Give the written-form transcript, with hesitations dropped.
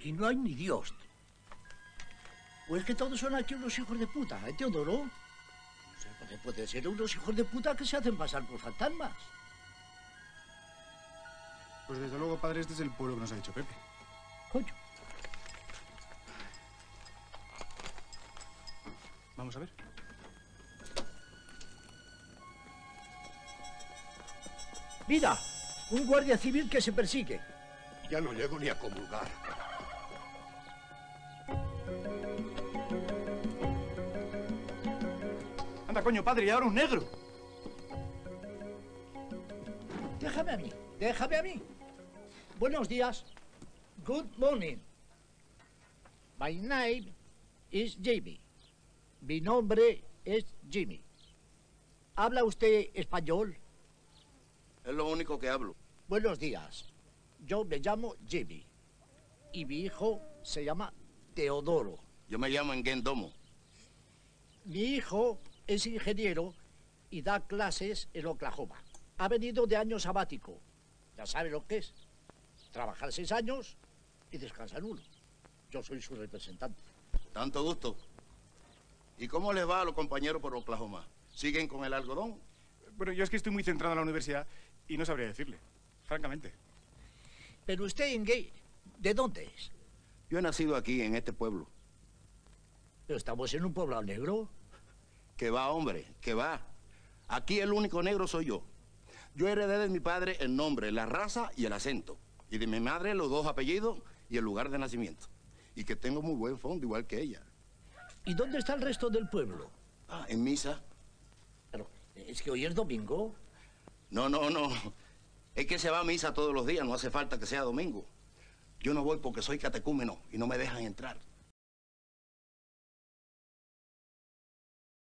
Aquí no hay ni Dios. ¿O es que todos son aquí unos hijos de puta, Teodoro? No sé, porque puede ser unos hijos de puta que se hacen pasar por fantasmas. Pues desde luego, padre, este es el pueblo que nos ha dicho Pepe. Coño. Vamos a ver. Mira, un guardia civil que se persigue. Ya no llego ni a comulgar. Anda, coño, padre, y ahora un negro. Déjame a mí, déjame a mí. Buenos días. Good morning. My name is Jimmy. Mi nombre es Jimmy. ¿Habla usted español? Es lo único que hablo. Buenos días. Yo me llamo Jimmy. Y mi hijo se llama Teodoro. Yo me llamo Enguendomo. Mi hijo es ingeniero y da clases en Oklahoma. Ha venido de año sabático. Ya sabe lo que es. Trabajar 6 años y descansar 1. Yo soy su representante. Tanto gusto. ¿Y cómo les va a los compañeros por Oklahoma? ¿Siguen con el algodón? Bueno, yo es que estoy muy centrado en la universidad y no sabría decirle, francamente. Pero usted, ¿de dónde es? Yo he nacido aquí, en este pueblo. Pero estamos en un poblado negro. Que va, hombre, que va. Aquí el único negro soy yo. Yo heredé de mi padre el nombre, la raza y el acento. Y de mi madre los 2 apellidos y el lugar de nacimiento. Y que tengo muy buen fondo, igual que ella. ¿Y dónde está el resto del pueblo? Ah, en misa. Pero, ¿es que hoy es domingo? No. Es que se va a misa todos los días, no hace falta que sea domingo. Yo no voy porque soy catecúmeno y no me dejan entrar.